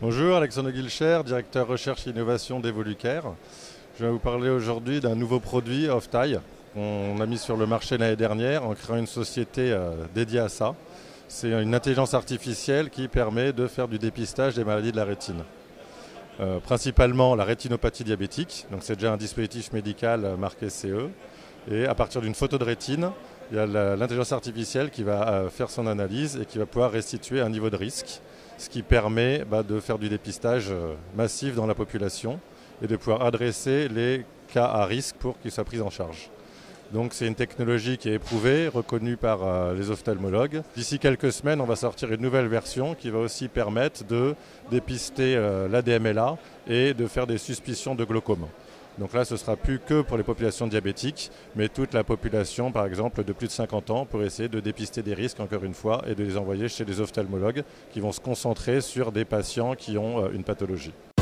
Bonjour, Alexandre Guilcher, directeur recherche et innovation d'Evolucare. Je vais vous parler aujourd'hui d'un nouveau produit off-taille qu'on a mis sur le marché l'année dernière en créant une société dédiée à ça. C'est une intelligence artificielle qui permet de faire du dépistage des maladies de la rétine. Principalement la rétinopathie diabétique, donc c'est déjà un dispositif médical marqué CE. Et à partir d'une photo de rétine, il y a l'intelligence artificielle qui va faire son analyse et qui va pouvoir restituer un niveau de risque, ce qui permet de faire du dépistage massif dans la population et de pouvoir adresser les cas à risque pour qu'ils soient pris en charge. Donc c'est une technologie qui est éprouvée, reconnue par les ophtalmologues. D'ici quelques semaines, on va sortir une nouvelle version qui va aussi permettre de dépister l'ADMLA et de faire des suspicions de glaucome. Donc là, ce ne sera plus que pour les populations diabétiques, mais toute la population, par exemple, de plus de 50 ans, pour essayer de dépister des risques, encore une fois, et de les envoyer chez des ophtalmologues qui vont se concentrer sur des patients qui ont une pathologie.